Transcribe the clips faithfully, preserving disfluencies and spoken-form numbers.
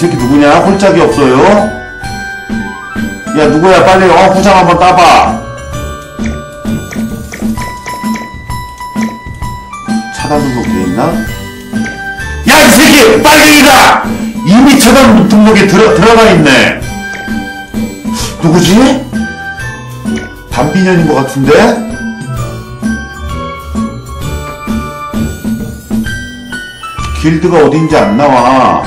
새끼 누구냐? 홀짝이 없어요? 야, 누구야? 빨리, 어, 후장 한번 따봐. 차단 등록 돼있나? 야, 이 새끼! 빨갱이다! 이미 차단 등록에 들어, 들어가 있네. 누구지? 담비년인 것 같은데? 길드가 어딘지 안 나와.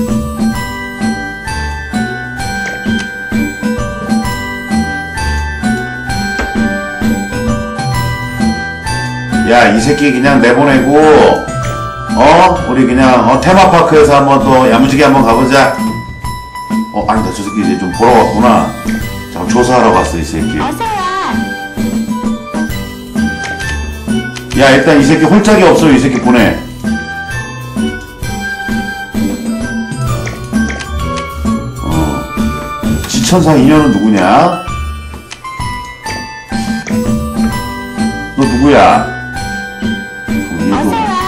야, 이 새끼 그냥 내보내고, 어? 우리 그냥, 어, 테마파크에서 한번 또 야무지게 한번 가보자. 어, 아니다. 저 새끼 이제 좀 보러 왔구나. 잠깐 조사하러 갔어, 이 새끼. 야, 일단 이 새끼 홀짝이 없어. 이 새끼 보내. 어. 지천사 인연은 누구냐? 너 누구야? 얘도,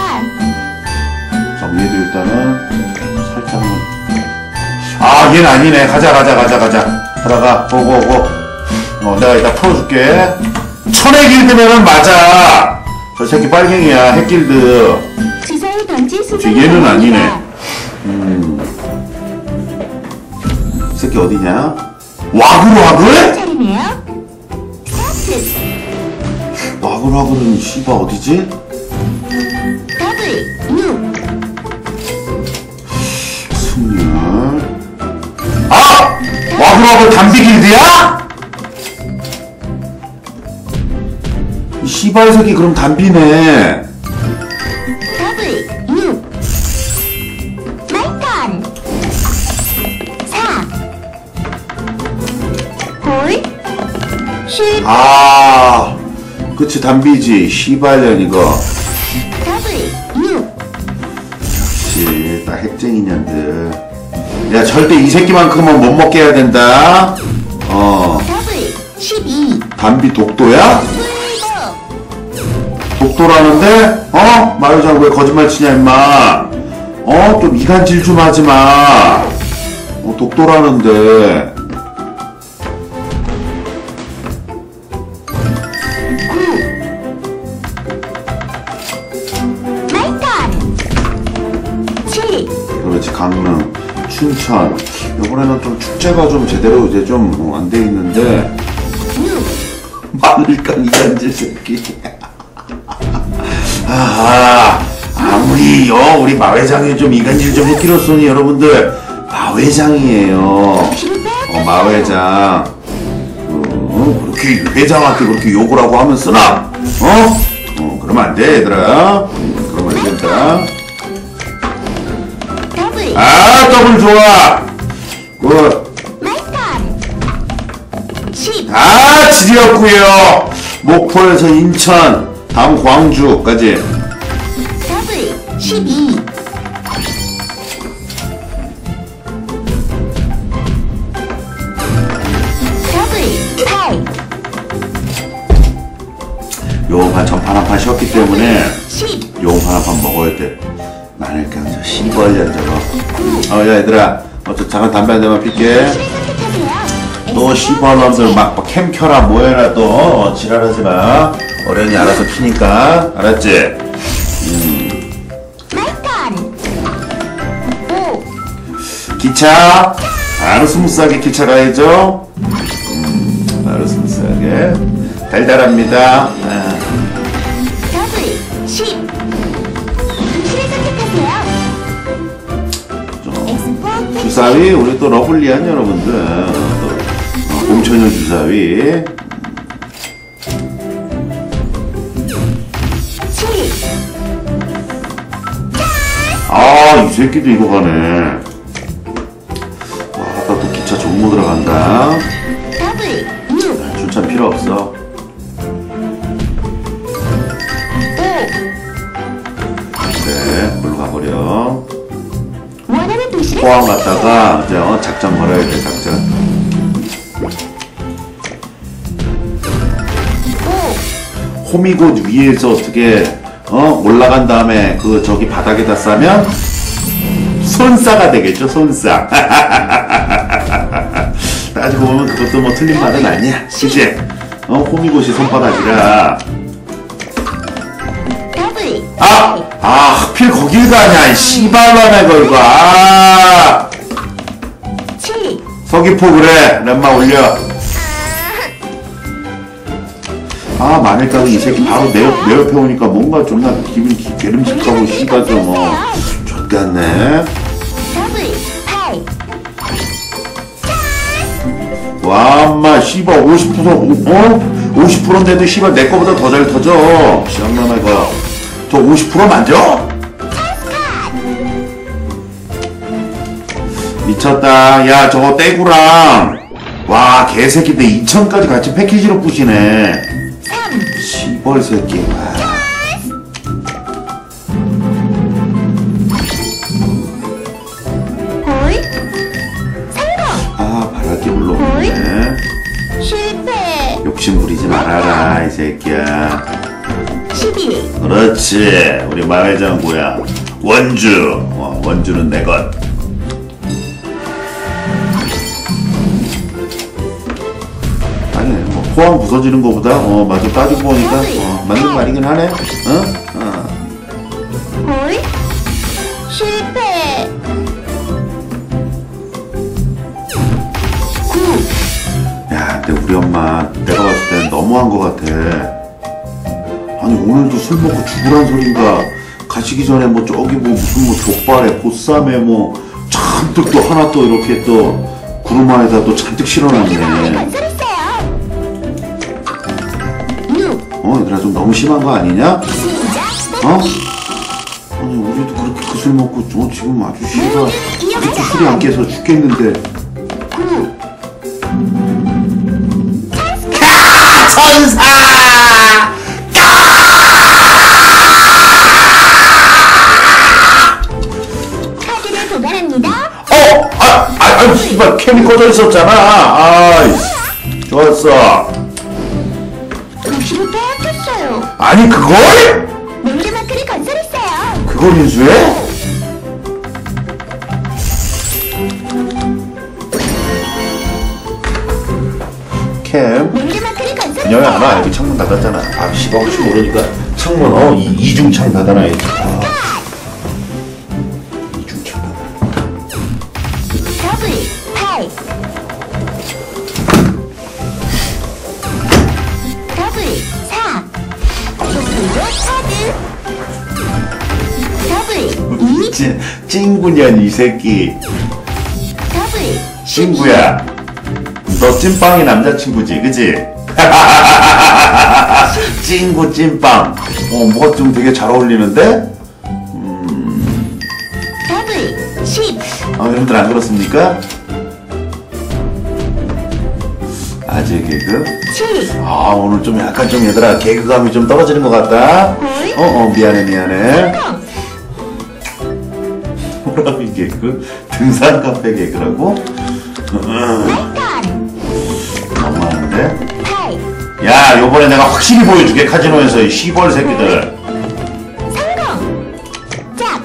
정리도 일단은 살짝만. 아, 얘는 아니네. 가자, 가자, 가자, 가자. 들어가. 고고고. 어, 내가 이따 풀어줄게. 천의 길드면은 맞아. 저 새끼 빨갱이야. 핵길드. 얘는 아니네. 음. 이 새끼 어디냐? 와글 와글? 와글 와글은 씨바 어디지? 승률. 아! 와글 와글 담비 길드야? 이 씨발 새끼 그럼 담비네. 아, 그치 담비지. 씨발년 이거. 역시 딱 핵쟁이년들. 야, 절대 이 새끼만큼은 못 먹게 해야 된다. 어. 담비 독도야? 독도라는데? 어? 마요장 왜 거짓말 치냐 임마. 어? 좀 이간질 좀 하지마. 어, 독도라는데. 그렇지. 강릉, 춘천. 이번에는 좀 축제가 좀 제대로 이제 좀 안 돼 있는데. 마늘간 이간질 새끼. 아, 아무리 요 우리 마회장이 좀 이간질 좀 했기로써니 여러분들 마회장이에요. 어, 마회장. 어, 그렇게 회장한테 그렇게 욕을 하고 하면 쓰나? 어? 어, 그러면 안 돼, 얘들아. 음, 그러면 안 된다. 아, 더블 좋아. 굿. 아, 지렸구요. 목포에서 인천, 다음 광주까지. 십이. 요판 전판 한 판 쉬었기 때문에 요판 한 판 먹어야 돼. 나는 그냥 저 시벌년 저거. 어, 야, 얘들아. 어, 저 잠깐 담배 한 대만 필게. 또 시벌놈들 막, 막 캠 켜라 뭐해라 또. 어, 지랄하지 마. 어련히 알아서 피니까. 알았지? 음. 기차. 바로 스무스하게 기차 가야죠. 음, 바로 스무스하게. 달달합니다. 아. 주사위, 우리 또 러블리한 여러분들. 또, 봄처녀 주사위. 아, 이 새끼도 이거 가네. 와, 아까 또 기차 종로 들어간다. 춘천 필요 없어. 네, 걸로 가버려. 포항 갔다가 이제 어, 작전 걸어야 돼. 작전. 호미곶 위에서 어떻게 어 올라간 다음에 그 저기 바닥에다 싸면 손싸가 되겠죠, 손싸. 따지고 보면 그것도 뭐 틀린 말은 아니야. 그치? 어, 호미곶이 손바닥이라. 아! 아, 하필 거길 가냐, 이 씨발라네, 걸거. 아! 서귀포, 그래. 렘마 올려. 아, 마늘가루 이 새끼 바로 내, 옆, 내 옆에 오니까 뭔가 존나 기분 괴름직하고 씨발 좀, 어. 좆같네. 와, 엄마, 씨발, 오십 퍼센트, 어? 오십 퍼센트인데도 씨발, 내 거보다 더 잘 터져. 시장남애가. 저 오십 퍼센트 만져? 미쳤다. 야, 저거 떼구랑. 와, 개새끼인데 이천까지 같이 패키지로 부시네. 시벌 새끼. 와. 아, 바라기 물러오네. 실패. 욕심 부리지 말아라, 이 새끼야. 십이. 그렇지. 우리 마회장 뭐야? 원주. 어, 원주는 내 것. 아니, 뭐 포항 부서지는 거보다 어 맞아 따지고 보니까 어, 맞는 말이긴 하네. 어? 어. 헐? 실패. 구. 야, 근데 우리 엄마 내가 봤을 땐 너무한 거 같아. 아니, 오늘도 술 먹고 죽으란 소린가. 가시기 전에 뭐 저기 뭐 무슨 뭐 족발에 보쌈에 뭐 잔뜩 또 하나 또 이렇게 또 구름 안에다 또 잔뜩 실어놨네. 어, 얘들아 좀 너무 심한 거 아니냐? 어? 아니, 우리도 그렇게 그 술 먹고 어, 지금 아주 씨가 아직도 술이 안 깨서 죽겠는데. 캬! 천사! 카드를 도달합니다. 어! 아! 아! 아! 씨발 캠이 꺼져 있었잖아. 아이, 좋았어. 도시로 빼앗겼어요. 아니, 그걸? 랜드마크를 건설했어요. 그걸 인수해? 캠 랜드마크를 건설했어요. 그녀야 안 와. 여기 창문 닫았잖아. 아, 씨발 혹시 모르니까 창문 어 이, 이중창 닫아놔야지. 아. 이중창 닫아. 더블 팔. 더블 사. 도쿄도 카드. 더블 이. 찐, 찐구년 이 새끼. 더블 친구야, 너 찐빵이 남자친구지, 그치? 찐구 찐빵. 어, 뭐가 좀 되게 잘 어울리는데? 더블 십. 아, 여러분들 안 그렇습니까? 아재 개그? 칠. 아, 오늘 좀 약간 좀 얘들아 개그감이 좀 떨어지는 것 같다. 어, 어, 미안해, 미안해. 호라비 개그? 등산 카페 개그라고? 너무하는데? 야, 요번에 내가 확실히 보여줄게, 카지노에서 이 시벌 새끼들. 성공. 짝.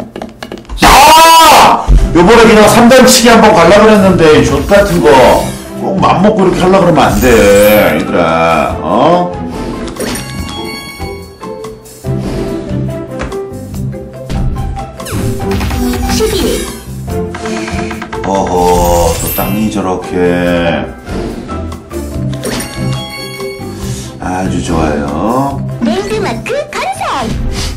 야! 요번에 그냥 삼 단치기 한번 갈라 그랬는데, 족 같은 거. 꼭 맘먹고 이렇게 하려 그러면 안 돼, 얘들아. 어? 십일. 어허, 또 땅이 저렇게. 아주 좋아요. 랜드마크 건설.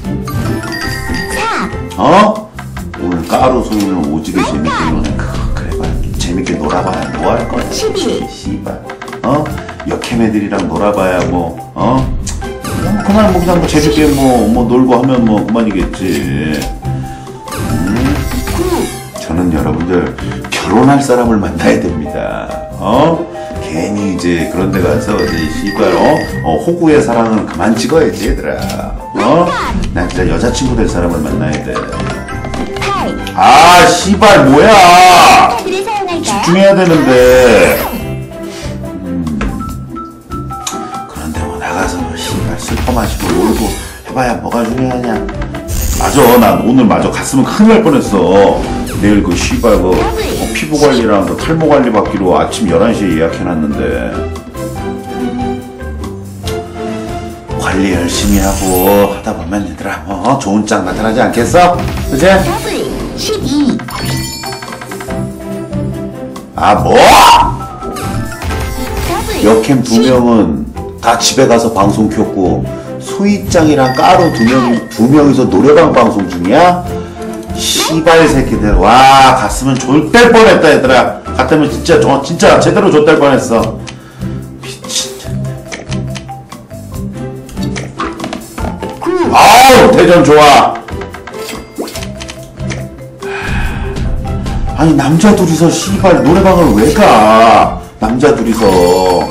사. 어? 오늘 까루 소리는 오지게 재밌게 노네. 그래 봐. 재밌게 놀아봐야 뭐 할 거야. 십일. 씨발. 어? 역캠 애들이랑 놀아봐야 뭐, 어? 그냥, 그냥 뭐 그냥 뭐 재밌게 뭐, 뭐 놀고 하면 뭐 그만이겠지. 음? 저는 여러분들 결혼할 사람을 만나야 됩니다. 어? 괜히 이제 그런 데 가서 이제 씨발 어? 어 호구의 사랑은 그만 찍어야지 얘들아. 어? 나 진짜 여자친구 될 사람을 만나야 돼. 아 씨발 뭐야. 집중해야 되는데. 음. 그런데 뭐 나가서 뭐 씨발 슬퍼 마시고 놀고 해봐야 뭐가 중요하냐. 맞아, 난 오늘 맞아 갔으면 큰일 날 뻔했어. 내일 그 씨발 그 어, 피부 관리랑 그 탈모 관리 받기로 아침 열한 시에 예약해놨는데. 관리 열심히 하고 하다 보면 얘들아 뭐 좋은 짝 나타나지 않겠어? 그치? 더블 십이. 아 뭐? 더블 여캠 두 명은 다 집에 가서 방송 켰고 소희짱이랑 까로 두 명이 두 명이서 노래방 방송 중이야? 시발 새끼들. 와 갔으면 좆될 뻔했다 얘들아. 갔다면 진짜 저 진짜 제대로 좆될 뻔했어. 미친. 아우 대전 좋아. 아니 남자 둘이서 씨발 노래방을 왜 가? 남자 둘이서.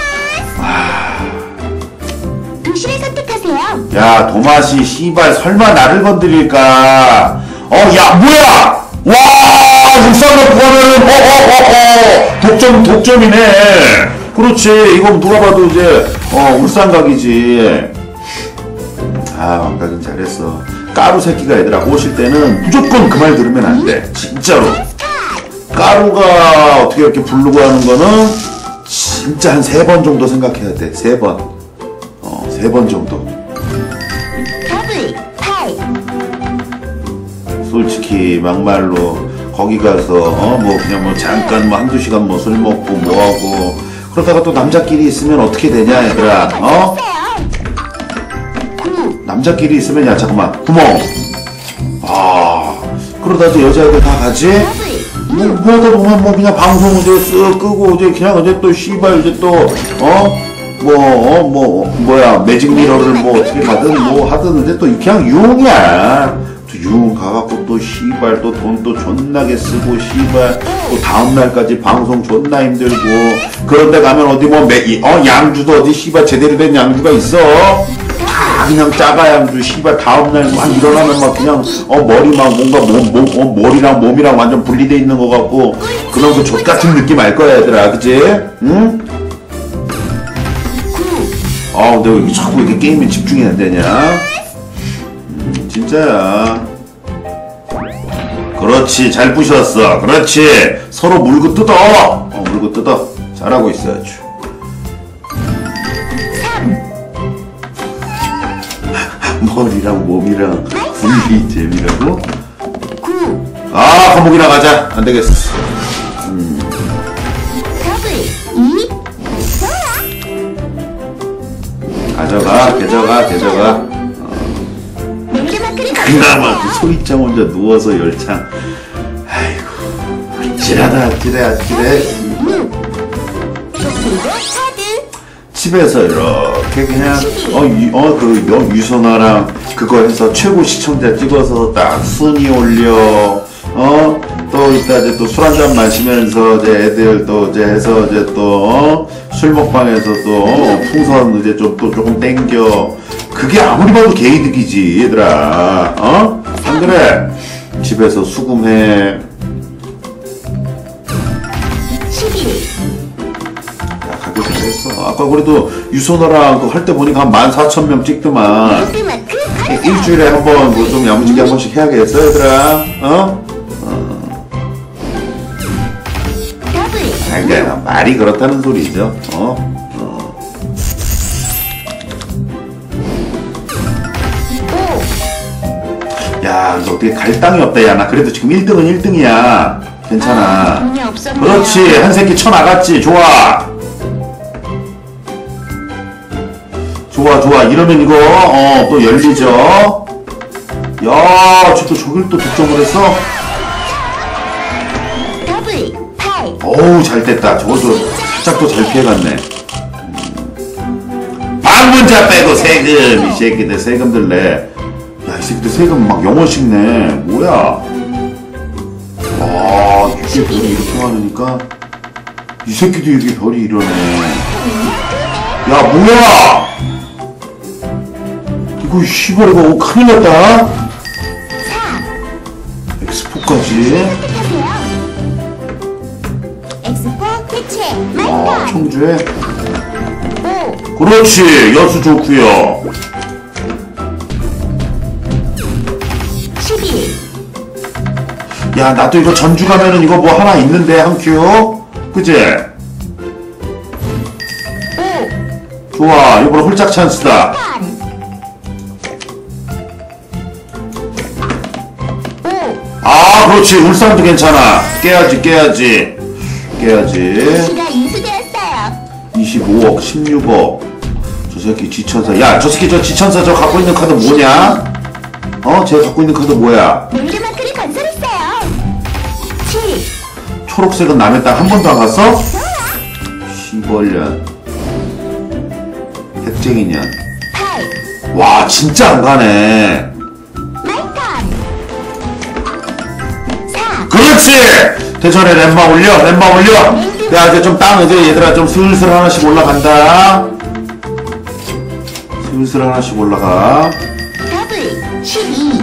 도시를 선택하세요. 야 도마시 씨발 설마 나를 건드릴까? 어 야 뭐야? 와 육삼 구하면은 어어어어 독점 독점이네. 그렇지 이건 누가 봐도 이제 어 울산각이지. 아 왕각은 잘했어. 까루 새끼가 얘들아 오실 때는 무조건 그 말 들으면 안 돼. 진짜로. 까루가 어떻게 이렇게 부르고 하는 거는 진짜 한 세 번 정도 생각해야 돼. 세 번. 어, 세 번 정도. 더블 팔. 솔직히 막말로 거기 가서 어 뭐 그냥 뭐 잠깐 뭐 한두 시간 뭐 술 먹고 뭐 하고 그러다가 또 남자끼리 있으면 어떻게 되냐 얘들아. 어? 남자끼리 있으면 야 잠깐만 구멍. 아 그러다 또 여자애들 다 가지? 뭐, 뭐 하다 보면 뭐 그냥 방송 이제 쓱 끄고 이제 그냥 이제 또 씨발 이제 또 어? 뭐, 어, 뭐, 뭐야, 매직 미러를 뭐 어떻게 하든 뭐 하든 이제 또 그냥 유흥이야. 또 유흥 가갖고 또 씨발 또 돈 또 존나게 쓰고 씨발 또 다음날까지 방송 존나 힘들고 그런데 가면 어디 뭐 매, 어, 양주도 어디 씨발 제대로 된 양주가 있어? 다 그냥 짜가 양주 씨발 다음날 막 일어나면 막 그냥 어 머리 막 뭔가 몸, 몸, 어, 머리랑 몸이랑 완전 분리돼 있는 것 같고 그런 그 족같은 느낌 알 거야 얘들아 그치? 응? 아 근데 왜 이렇게 자꾸 이렇게 게임에 집중이 안 되냐? 음, 진짜야. 그렇지 잘 부셨어. 그렇지 서로 물고 뜯어. 어 물고 뜯어. 잘하고 있어 아주. 머리랑 몸이랑 분리 재미라고? 아 감옥이나 가자. 안 되겠어. 음. 가져가, 가져가, 가져가. 어. 그나마 그 소리짱 혼자 누워서 열창. 아이고, 아찔하다, 아찔해, 아찔해. 집에서 이렇게 그냥 어, 유, 어, 그 여, 유선화랑 그거 해서 최고 시청자 찍어서 딱 순위 올려. 어? 또 이따 이제 또 술 한잔 마시면서 이제 애들 또 이제 해서 이제 또 어? 술 먹방에서 또 어? 풍선 이제 좀 또 조금 땡겨. 그게 아무리 봐도 개이득이지 얘들아. 어? 안 그래? 집에서 수금해. 야 가격 잘했어. 아까 그래도 유선화랑 그 할 때 보니까 한 만 사천 명 찍더만. 일주일에 한 번 뭐 좀 야무지게 한 번씩 해야겠어 얘들아. 어? 그러니까 말이 그렇다는 소리죠. 어? 어. 야, 너 어떻게 갈 땅이 없다. 야, 나 그래도 지금 일 등은 일 등이야. 괜찮아. 그렇지. 한 새끼 쳐 나갔지. 좋아. 좋아, 좋아. 이러면 이거 어, 또 열리죠. 야, 쟤 또 저길 또 득점을 했어. 어우 잘 됐다. 저것도 살짝 또 잘 피해갔네. 음. 방문자 빼고 세금. 이 새끼들 세금들 내. 야 이 새끼들 세금 막 영원씩 내. 뭐야. 와 이게 별이 이렇게 많으니까 이 새끼도 이게 별이 이러네. 야 뭐야. 이거 씨발 이거 큰일 났다. 엑스포까지. 아, 청주에. 그렇지, 여수 좋구요. 십일. 야, 나도 이거 전주 가면은 이거 뭐 하나 있는데, 한 큐. 그치? 오. 좋아, 이번에 홀짝 찬스다. 판. 오. 아, 그렇지. 울산도 괜찮아. 깨야지, 깨야지. 깨야지. 시가 인수되었어요. 이십오억, 십육억. 저 새끼 지천사. 야, 저 새끼 저 지천사 저 갖고 있는 카드 뭐냐? 어? 제가 갖고 있는 카드 뭐야? 랜드마크를 건설했어요. 칠. 초록색은 남의 땅 한 번도 안 갔어? 시벌년. 핵쟁이년. 팔. 와, 진짜 안 가네. 마이턴. 사. 그렇지! 대전에 램바 올려, 램바 올려! 내가 이제 좀 땅, 이제 얘들아 좀 슬슬 하나씩 올라간다. 슬슬 하나씩 올라가. 더블. 십이.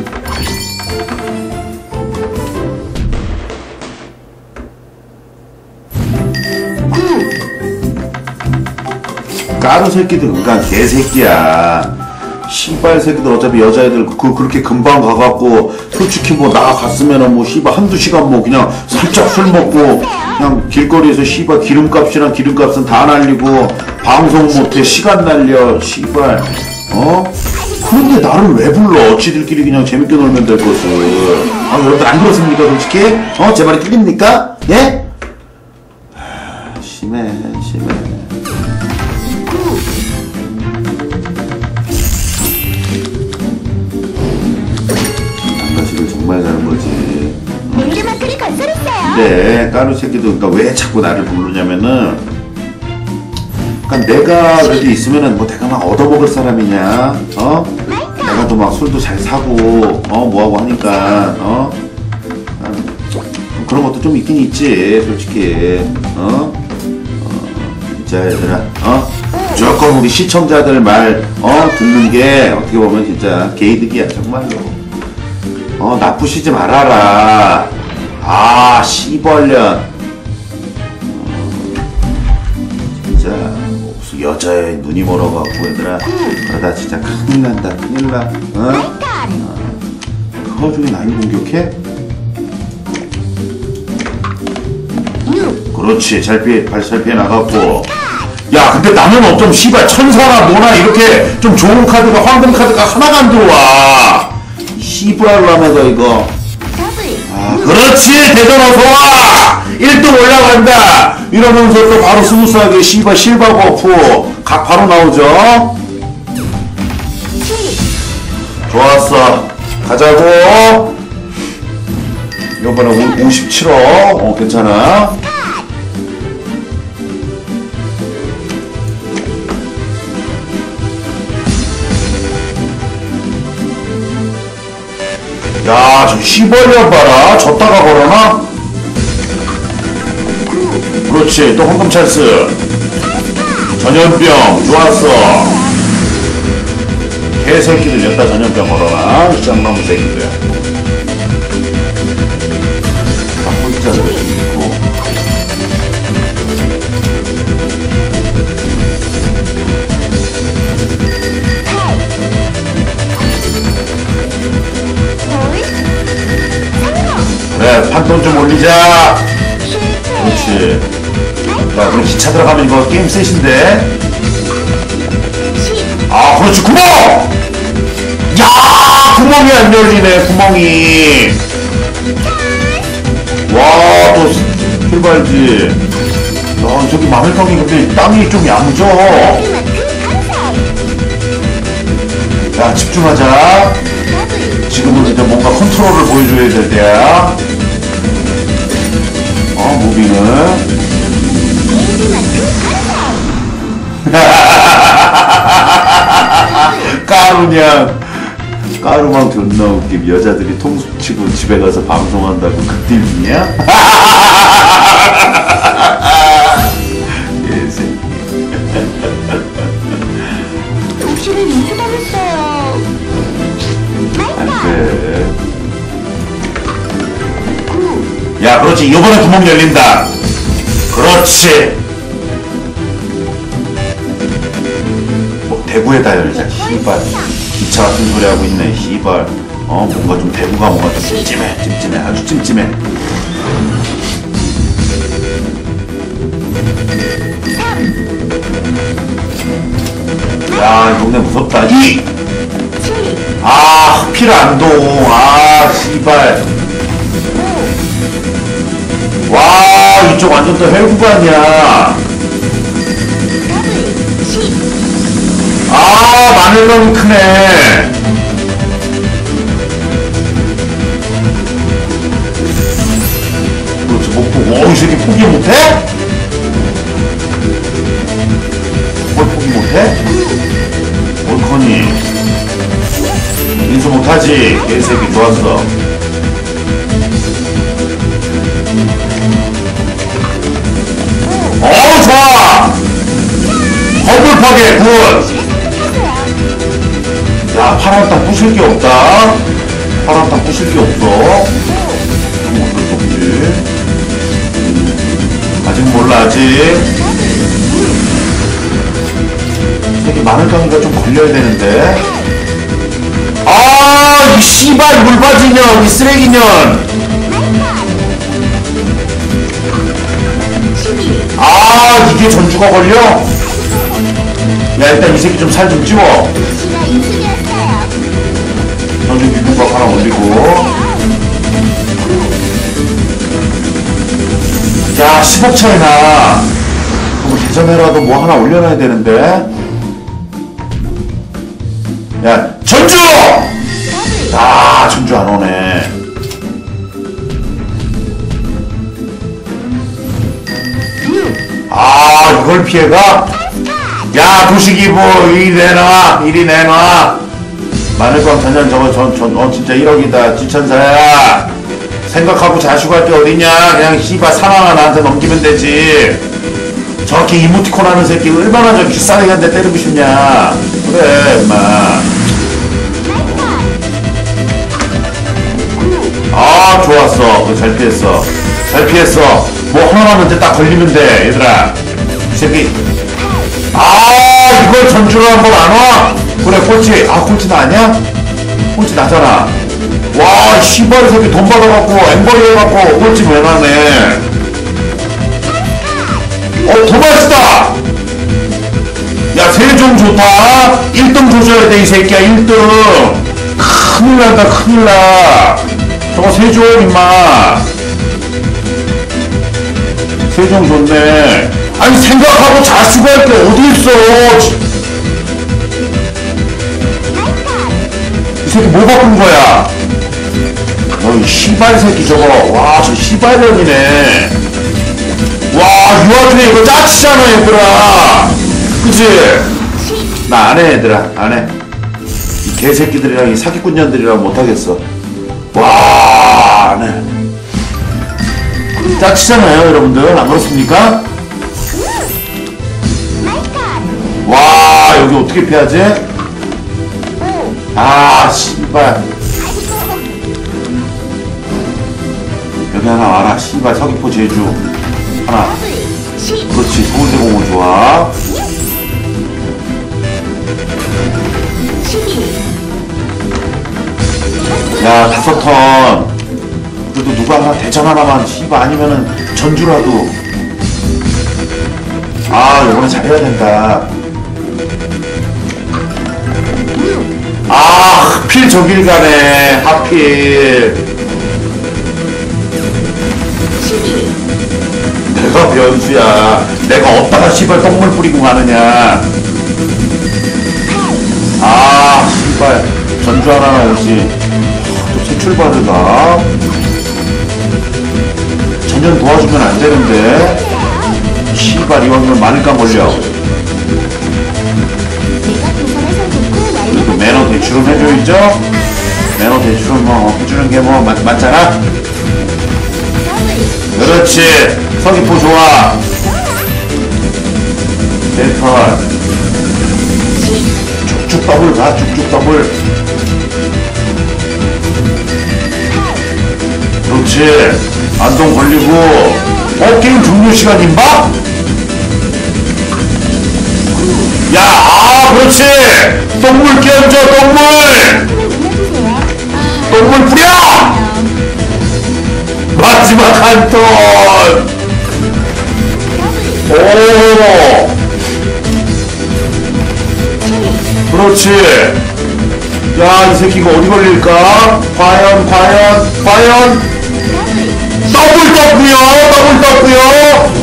구. 까루 새끼들, 그니까 개새끼야. 씨발 새끼들 어차피 여자애들 그 그렇게 금방 가갖고 솔직히 뭐 나갔으면은 뭐 씨발 한두 시간 뭐 그냥 살짝 술 먹고 그냥 길거리에서 씨발 기름값이랑 기름값은 다 날리고 방송 못해 시간 날려 씨발 어? 그런데 나를 왜 불러? 지들끼리 그냥 재밌게 놀면 될 것을. 아, 여러분들 안 그렇습니까 솔직히? 어? 제 말이 틀립니까? 예? 하, 심해 심해. 장가식을 정말 잘한 거지. 랜드마크를 건설했어요. 근데 까루 새끼도 그러니까 왜 자꾸 나를 부르냐면은 그러니까 내가 그래도 있으면은 뭐 내가 막 얻어먹을 사람이냐 어? 내가 또 막 술도 잘 사고 어 뭐하고 하니까 어? 그런 것도 좀 있긴 있지 솔직히 어? 어 진짜 얘들아 어? 무조건 우리 시청자들 말 어? 듣는 게 어떻게 보면 진짜 개이득이야 정말로. 어 나쁘시지 말아라. 아 씨벌년. 진짜 무슨 여자애 눈이 멀어갖고 얘들아 그러다 진짜 큰일 난다 큰일 나. 어? 그 와중에 나이 공격해? 그렇지 잘 피해 잘 피해 나갔고. 야 근데 나는 어쩜 씨발 천사나 뭐나 이렇게 좀 좋은 카드가 황금 카드가 하나가 안 들어와. 씨발라면서 이거. 아 그렇지 대전 어서와 일 등 올라간다 이러면서 또 바로 스무스하게 씨발 실버 버프 각 바로 나오죠. 좋았어 가자고. 이번에 오십칠억 어 괜찮아. 야, 저 시벌년 봐라. 졌다가 걸어나? 그렇지. 또 황금 찬스. 전염병. 좋았어. 개새끼들 여기다 전염병 걸어나. 짱나무 새끼들. 다 홀짜들 있고. 그래 판돈 좀 올리자. 그렇지. 야 그럼 기차 들어가면 이거 게임 셋인데. 아 그렇지 구멍. 야 구멍이 안 열리네 구멍이. 와 또 출발지. 야 저기 마늘떡이 근데 땅이 좀 야무져. 야 집중하자. 지금은 이제 뭔가 컨트롤을 보여줘야 될 때야. 어, 무빙은. 까루냥. 까루망 존나 웃김. 여자들이 통수치고 집에 가서 방송한다고 그 띠이냐? 예, 새끼. 도시를 인수당했어요. 네. 야 그렇지 이번에 구멍 열린다. 그렇지. 뭐 대구에다 열자. 씨발 기차 같은 소리 하고 있네. 씨발 어 뭔가 좀 대구가 뭔가 좀 찜찜해 찜찜해 아주 찜찜해. 야 이 동네 무섭다. 이! 아 하필 안동. 아 씨발. 와 이쪽 완전 또 헬구간이야. 아 마늘 너무 크네. 그렇지 못 보고. 오, 이 새끼 포기 못해? 뭘 포기 못해? 올커니 인수 못하지. 개새끼 좋았어. 어우 좋아. 더블 파괴 굿. 야 파란 땅 부실 게 없다. 파란 땅 부실 게 없어. 어쩔 수 없지. 아직 몰라 아직. 저기 마늘강이가 좀 걸려야 되는데. 아, 이 씨발 물바지년, 이 쓰레기년. 아, 이게 전주가 걸려? 야, 일단 이 새끼 좀 살 좀 찌워. 전주 비빔밥 하나 올리고. 야, 십억 차이나. 그럼 대전에라도 뭐 하나 올려놔야 되는데. 야, 전주! 아, 전주 안 오네. 아, 이걸 피해가? 야, 도시기 뭐, 이리 내놔, 이리 내놔. 마늘광 전년 저거, 전, 전, 어, 진짜 일억이다. 지천사야. 생각하고 자식할 게 어딨냐. 그냥 씨발 상황아 나한테 넘기면 되지. 저렇게 이모티콘 하는 새끼 얼마나 저 비싼 애한테 때리고 싶냐. 그래, 임마. 아, 좋았어. 잘 피했어. 잘 피했어. 뭐 하나만 딱 걸리면 돼, 얘들아. 이 새끼. 아, 이걸 전주로 한 번 안 와? 그래, 꼴찌. 아, 꼴찌 나 아니야? 꼴찌 나잖아. 와, 씨발, 이 새끼 돈 받아갖고, 엠버리 해갖고, 꼴찌 왜 나네. 어, 도마스다! 야, 세종 좋다. 일 등 조져야 돼, 이 새끼야, 일 등. 큰일 난다, 큰일 나. 저거 세종, 임마. 세종 좋네. 아니, 생각하고 자수할 게 어디 있어. 이 새끼 뭐 바꾼 거야? 너 이 씨발 새끼 저거. 와, 저 씨발년이네. 와, 이 와중에 이거 짜치잖아, 얘들아. 그치? 나 안 해, 얘들아. 안 해. 이 개새끼들이랑 이 사기꾼년들이랑 못하겠어. 와, 안 해. 짜치잖아요, 여러분들. 안 그렇습니까? 와, 여기 어떻게 피하지? 아, 씨발. 여기 하나 와라. 씨발, 서귀포 제주. 하나. 그렇지, 서울대공원 좋아. 야, 다섯 턴. 그래도 누가 하나, 대전 하나만, 씨발, 아니면은 전주라도. 아, 이번에 잘해야 된다. 아, 하필 저길 가네. 하필. 내가 변수야. 내가 어디다가 씨발 똥물 뿌리고 가느냐. 아, 씨발. 전주 하나 오지. 또 최출발이다. 전년 도와주면 안 되는데. 씨발, 이왕이면 마늘감 걸려. 그래도 매너 대출은 해줘야죠? 매너 대출은 뭐 해주는 게 뭐 맞잖아? 그렇지. 서귀포 좋아. 대털. 쭉쭉 더블 가. 쭉쭉 더블. 그렇지. 안동 걸리고. 어, 게임 종료 시간 임박? 야, 아, 그렇지. 똥물 끼얹어, 똥물. 동물 뿌려! 마지막 한 톤! 오! 그렇지! 야, 이 새끼가 어디 걸릴까? 과연, 과연, 과연! 더블 더블이요! 더블 더블이요!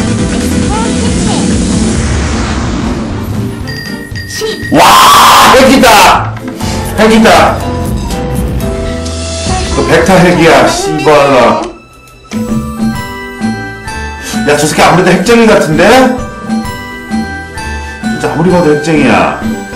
와! 핵이다! 핵이다! 그 벡터 핵이야, 씨발라. 야, 저 새끼 아무래도 핵쟁이 같은데? 진짜 아무리 봐도 핵쟁이야.